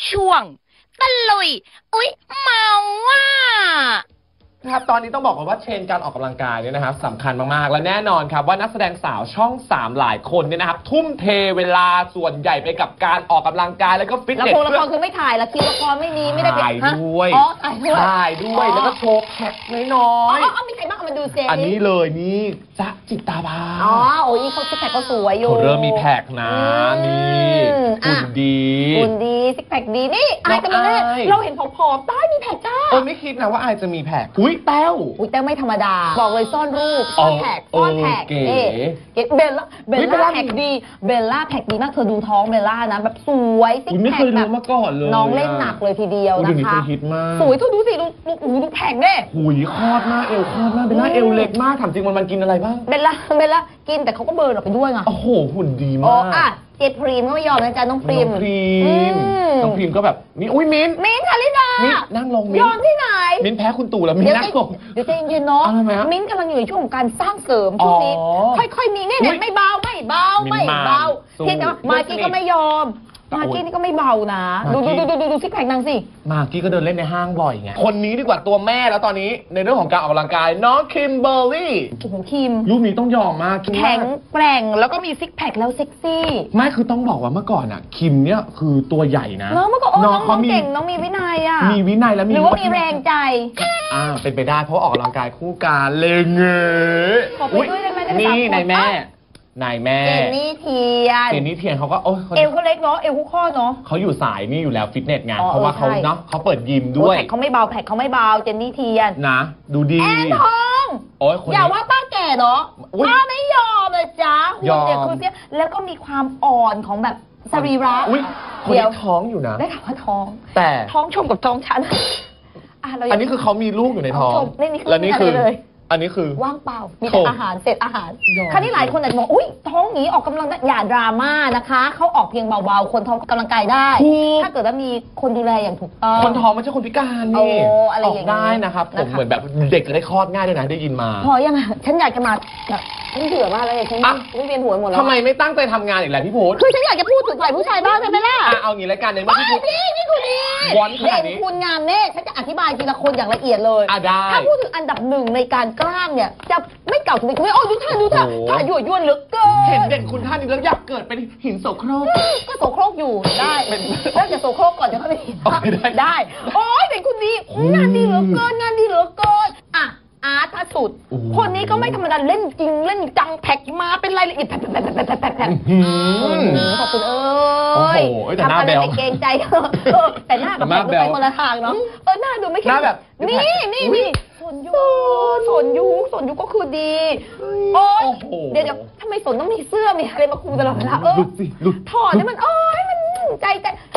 ช่วงตะลุยอุ๊ยเมาว่าครับตอนนี้ต้องบอกว่าเทรนด์การออกกำลังกายเนี่ยนะครับสำคัญมากๆและแน่นอนครับว่านักแสดงสาวช่อง3หลายคนเนี่ยนะครับทุ่มเทเวลาส่วนใหญ่ไปกับการออกกำลังกายแล้วก็ฟิตเนสละครคือไม่ถ่ายละคิวละครไม่มีไม่ได้ไปถ่ายด้วยถ่ายด้วยแล้วก็โชว์แพ็คน้อยๆมีใครบ้างเอามาดูเซอันนี้เลยนี่จ๊ะจิตตาบาโอ้ยเขาซิกแพคเขาสวยอยู่เขาเริ่มมีแพ็คนะนี่หุ่นดีซิกแพคดีนี่อายกันมาเลยเราเห็นผอมๆใต้มีแพ็คจ้าไม่คิดนะว่าอายจะมีแพ็คอุ้ยแต้วไม่ธรรมดาบอกเลยซ่อนรูปซ่อนแท็กเก๋เบลล่าแท็กดีเบลล่าแท็กดีมากเธอดูท้องเบลล่านะแบบสวยซิกแพคไม่เคยรู้มาก่อนเลยน้องเล่นหนักเลยทีเดียวนะคะสวยดูสิดูแท็กเด้หุยคลอดมากเอวคลอดมากเบลล่าเอวเล็กมากถามจริงมันกินอะไรบ้างเบลล่ากินแต่เขาก็เบิร์นออกไปด้วยไงโอ้โหหุ่นดีมากเจพรีมก็ไม่ยอมนะจ๊ะน้องพรีมก็แบบนี่อุ้ยมิ้นท์ชาลิดานั่งลงมิ้นยอมที่ไหนมิ้นแพ้คุณตู่แล้วมิ้นนั่งลงเดี๋ยวใจเย็นๆเนาะมิ้นกำลังอยู่ในช่วงของการสร้างเสริมช่วงนี้ค่อยๆมีเนี่ยไม่เบาเพียงแต่ว่ามากี้ก็ไม่ยอมมากกี้นี่ก็ไม่เบานะดูซิกแพคนางสิมากกี้ก็เดินเล่นในห้างบ่อยไงคนนี้ดีกว่าตัวแม่แล้วตอนนี้ในเรื่องของการออกกำลังกายน้องคิมเบอร์รี่โอ้โหคิมรูปนี้ต้องยอมมากแข็งแกร่งแล้วก็มีซิกแพคแล้วเซ็กซี่ไม่คือต้องบอกว่าเมื่อก่อนอ่ะคิมเนี่ยคือตัวใหญ่นะเมื่อก่อนน้องเก่งน้องมีวินัยอ่ะมีวินัยแล้วหรือว่ามีแรงใจเป็นไปได้เพราะออกกำลังกายคู่กันเลยเงยขอไปด้วยได้ไหมนี่นายแม่เจนนี่เทียนเขาก็เอวเขาเล็กเนาะเอวเขาข้อเนาะเขาอยู่สายนี่อยู่แล้วฟิตเนสไงเพราะว่าเขาเนาะเขาเปิดยิมด้วยแพ็คเขาไม่เบาเจนนี่เทียนนะดูดีแอนทองอย่าว่าป้าแก่เนาะป้าไม่ยอมเลยจ้าหุ่นเนี่ยคือเสียแล้วก็มีความอ่อนของแบบสรีระคนนี้ท้องอยู่นะได้ข่าวว่าท้องแต่ท้องชมกับท้องฉันอันนี้คือเขามีลูกอยู่ในท้องแล้วนี่คืออันนี้คือว่างเปล่ามีแต่อาหารเสร็จอาหารคราวนี้หลายคนอาจจะบอกอุ้ยท้องนี้ออกกำลังอย่าดราม่านะคะเขาออกเพียงเบาๆคนท้องกำลังกายได้ถ้าเกิดว่ามีคนดูแลอย่างถูกต้องคนท้องไม่ใช่คนพิการนี่ออกได้นะครับผมเหมือนแบบเด็กจะได้คลอดง่ายด้วยนะได้ยินมาพอยังฉันอยากจะมาแบบฉันเบื่อมากเลยฉันไม่เวียนหัวหมดแล้วทำไมไม่ตั้งใจทำงานอีกแล้วพี่พุทธคือฉันอยากจะพูดถึงฝ่ายผู้ชายบ้างใช่ไหมล่ะเอางี้รายการในเมื่อพี่พุทธนี่คุณดีวอนขนาดนี้คุณงามเน่ฉันจะอธิบายทีละคนอย่างละเอียดเลยถ้าพูดถึงอันดับหนึ่งในการกล้ามเนี่ยจะไม่เก่าถึงไม่ดูท่าท่ายั่วเหลือเกินเห็นเด็กคุณท่านนี้แล้วอยากเกิดเป็นหินโสโครกก็โสโครกอยู่ได้แล้วจะโสโครกก่อนจะเข้าไปได้โอ้ยเป็นคุณดีงานดีเหลือเกินอาร์ตพระสุดคนนี้ก็ไม่ธรรมดาเล่นจริงเล่นจังแพ็กมาเป็นรายละเอียดแพ็คขอบคุณแต่หน้าเบลเกรงใจแต่หน้ากับแพ็กไปคนละทางเนาะหน้าดูไม่เข้มแบบนี่สนยุก็คือดีโอ้ยเดี๋ยวทำไมสนต้องมีเสื้อมีอะไรมาคุมตลอดเวลาถอดเนี่ยมันมันใจ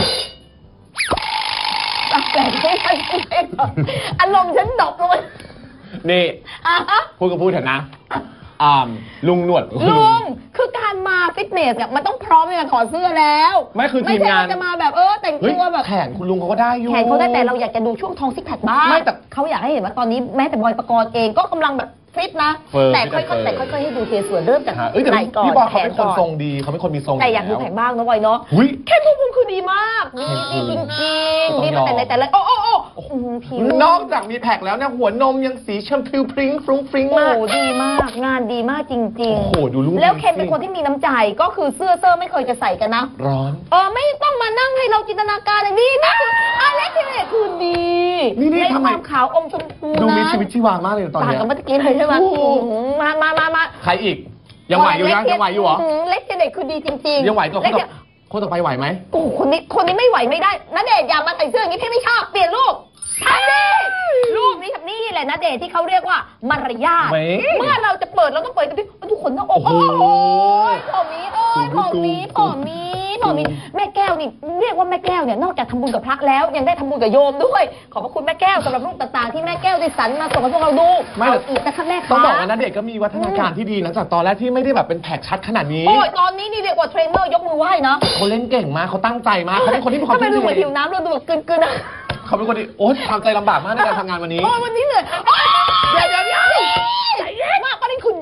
อารมณ์ฉันดบลงนี่พูดก็พูดเถอะนะลุงหนวดคือการมาฟิตเนสเนี่ยมันต้องพร้อมในการถอดเสื้อแล้วไม่คือทีมงานจะมาแบบแต่งตัวแบบแขนคุณลุงเขาก็ได้อยู่แขนเขาได้แต่เราอยากจะดูช่วงท้องซิกแพคบ้างไม่แต่เขาอยากให้เห็นว่าตอนนี้แม้แต่บอยปกรณ์เองก็กำลังแบบฟิตนะแต่ค่อยๆให้ดูเทียส่วนเริ่มจากไหล่ก่อนพี่บอยเขาเป็นคนทรงดีเขาเป็นคนมีทรงแต่อยากดูแผงบ้างนะบอยเนาะแค่มุมคือดีมากดีจริงๆดีมาแต่ละนอกจากมีแผกแล้วเนี่ยหัวนมยังสีชมพูพริ้งฟรุ้งฟริ้งมากดีมากงานดีมากจริงๆโอ้โหดูรูปแล้วเคนเป็นคนที่มีน้ำใจก็คือเสื้อไม่เคยจะใส่กันนะร้อนไม่ต้องมานั่งให้เราจินตนาการเลยนี่นะอะไรที่เนี่ยคือดีนี่ทำไมขาวอมชมพูดูมีชีวิตชีวามากเลยตอนนี้ต่างกับเมื่อกี้เลยใช่ไหมมาใครอีกยังไหวอยู่เหรอเล็กเด็กคือดีจริงๆยังไหวตัวคนต่อไปไหวไหมโอ้คนนี้ไม่ไหวไม่ได้ณเดชน์อย่ามาใส่เสื้ออย่างนี้พี่ไม่ชอบเปลี่ยนรูปรูปนี้กับนี่แหละณเดชน์ที่เขาเรียกว่ามารยาทเมื่อเราจะเปิดเราต้องเปิดกันทุกคนต้องโอ้ยผอมีแม่แก้วนี่เรียกว่าแม่แก้วเนี่ยนอกจากทำบุญกับพระแล้วยังได้ทำบุญกับโยมด้วยขอบพระคุณแม่แก้วสำหรับรูปต่างๆที่แม่แก้วได้สรรมาส่งให้พวกเราดูไม่อีกนะคะแม่ค่ะต้องบอกว่าณเดชน์ก็มีวัฒนาการที่ดีหลังจากตอนแรกที่ไม่ได้แบบเป็นแผกชัดขนาดนี้โอ้ยตอนนี้นี่เรียกว่าเทรนเนอร์ยกมือไหว้เนาะเขาเล่นเก่งมากเขาตั้งใจมากเขาเป็นคนที่มีความตั้งใจทำไมดูเหมือนหิวน้ำเราดูกลืนเขาเป็นคนที่ทำใจลำบากมากในการทำงานวันนี้วันนี้เลยเดี๋ยวมากก็ได้คุณดี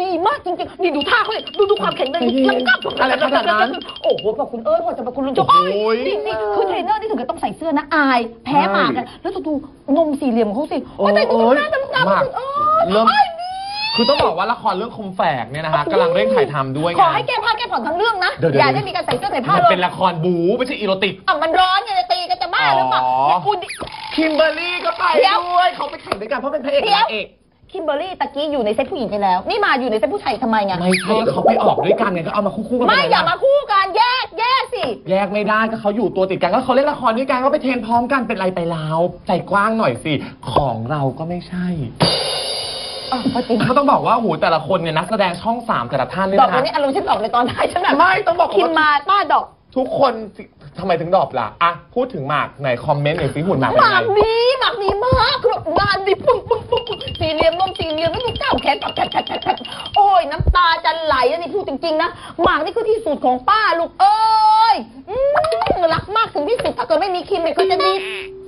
ดีมากจริงๆนี่ดูท่าเขาเลยดูความแข็งแรงลำกับอะไรขนาดนั้นโอ้โหพอคุณพอจะมาคุณลุงโจ้โอ้ยนี่คือเทรนเนอร์นี่ถึงกับต้องใส่เสื้อนะอายแพ้หมากกันแล้วดูนมสี่เหลี่ยมของเขาสิโอ้ยแต่ดูหน้าดำๆมากเริ่มคือต้องบอกว่าละครเรื่องคมแฝกเนี่ยนะฮะกำลังเร่งถ่ายทำด้วยไงขอให้แก้ผ้าแก้ผ่อนทั้งเรื่องนะเดี๋ยวอย่าได้มีการใส่เสื้อใส่ผ้ามันเลยเป็นละครบู๊ไม่ใช่อีโรติกมันร้อนไงจะตีกันจะบ้าหรือเปล่าอ๋อเนี่ยคุณคิมเบอร์รี่ก็ไปเดี๋ยวด้วยเขาไปแข่งด้วยกันเพราะเป็นพระเอกกับนางเอกคิมเบอร์รี่ตะกี้อยู่ในเซตผู้หญิงไปแล้ว นี่มาอยู่ในเซตผู้ชายทำไมไงไม่ใช่ก็เขาไปออกด้วยกันไงก็เอามาคู่ๆกันไม่ปเลยอย่ามาคู่กันแยกสิแยกไม่ได้ก็เขาอยู่ตัวติดกันก็เขาเล่นละครด้วยกันก็ไปเทรนพร้อมกันเป็นไรไปแล้วใจกว้างหน่อยสิของเราก็ไม่ใช่ก็จริงเขาต้องบอกว่าโอ้โหแต่ละคนเนี่ยนักแสดงช่อง3แต่ละท่านเนี่ยดอกนะวันคะนี้อารมณ์ฉันดอกในตอนท้ายฉันแบบไม่ต้องบอกคิมว่ามาป้าดอกทุกคนทำไมถึงดรอปล่ะอ่ะพูดถึงหมากในคอมเมนต์หน่อยสิหุ่นหมากเป็นหไงมากดีมากคือแบบงานดีปึ้งสี่เหลี่ยมนมสี่เหลี่ยมไม่ดูก้าวแขนแผลโอ้ยน้ำตาจะไหลแล้วนี่พูดจริงๆนะหมากนี่คือที่สุดของป้าลูกเอ้ยรักมากถึงที่สุดถ้าเกิดไม่มีคิมเนี่ยก็จะดี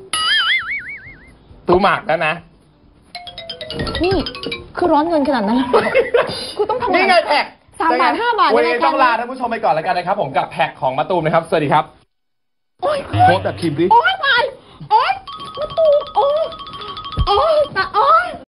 ตู้หมากแล้วนะนี่คือร้อนเงินขนาดนั้นคือต้องทำนี่ไงแพ็ค 3 บาท 5 บาทวันนี้ต้องลาท่านผู้ชมไปก่อนแล้วกันนะครับผมกับแพ็คของมะตูมนะครับสวัสดีครับโอ้ยโพสต์แบบคิมดิโอ้ย